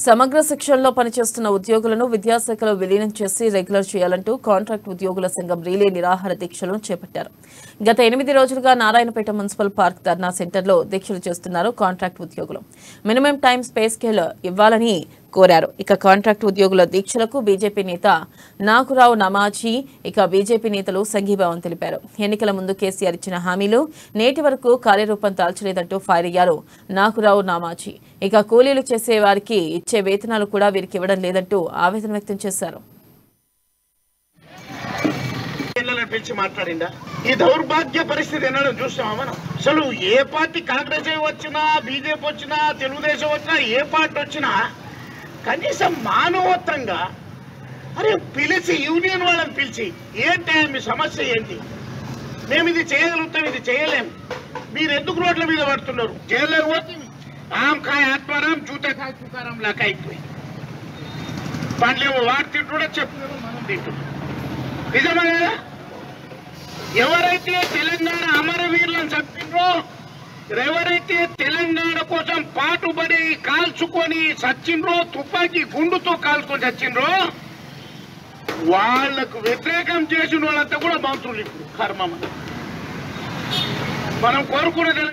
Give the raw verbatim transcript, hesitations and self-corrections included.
సమగ్ర శిక్షణలో పనిచేస్తున్న ఉద్యోగులను విద్యాశాఖలో విలీనం చేసి రెగ్యులర్ చేయాలంటూ కాంట్రాక్ట్ ఉద్యోగుల సంఘం రీలే నిరాహార దీక్షలను చేపట్టారు. గత ఎనిమిది రోజులుగా నారాయణపేట మున్సిపల్ పార్క్ ధర్నా సెంటర్లో దీక్షలు చేస్తున్నారు కాంట్రాక్ట్ ఉద్యోగులు. మినిమం టైం స్పే స్కేల్ ఇవ్వాలని కోరారు. ఇక కాంట్రాక్ట్ ఉద్యోగుల దీక్షలకు బీజేపీ నేత నాకురావు నమాజీ ఇక బీజేపీ నేతలు సంఘీభావం తెలిపారు. ఎన్నికల ముందు కేసీఆర్ ఇచ్చిన హామీలు నేటి వరకు కార్యరూపం దాల్చలేదంటూ ఫైర్ అయ్యారు నాకురావు నమాజీ. ఇక కూలీలు చేసే వారికి ఇచ్చే వేతనాలు కూడా వీరికి ఇవ్వడం లేదంటూ ఆవేదన వ్యక్తం చేశారు. పిలిచి మాట్లాడిందా ఈ దౌర్భాగ్య పరిస్థితి ఎన్నడూ చూస్తామా మనం? అసలు ఏ పార్టీ కాంగ్రెస్ వచ్చినా బీజేపీ వచ్చినా తెలుగుదేశం వచ్చినా ఏ పార్టీ వచ్చినా కనీసం మానవత్వంగా అరే పిలిచి యూనియన్ వాళ్ళని పిలిచి ఏంటి మీ సమస్య ఏంటి, మేము ఇది చేయగలుగుతాం ఇది చేయలేం, మీరు ఎందుకు రోడ్ల మీద పడుతున్నారు, జైల్లో పోతే ఆమ్ కాయ ఆత్మారాం జూతే కాయ తుకారాం లాగా అయిపోయింది. పండ్లేమో వాడు తింటున్నా చెప్తున్నారు మనం తింటున్నాం. నిజమే కదా? ఎవరైతే తెలంగాణ అమరవీరులను చంపిండ్రో, ఎవరైతే తెలంగాణ కోసం పాటుబడి కాల్చుకొని చచ్చిండ్రో, తుపాకీ గుండుతో కాల్చుకొని చచ్చిండ్రో, వాళ్లకు వ్యతిరేకం చేసిన వాళ్ళంతా కూడా మంత్రులు ఇప్పుడు కర్మ. మనం కోరుకునేది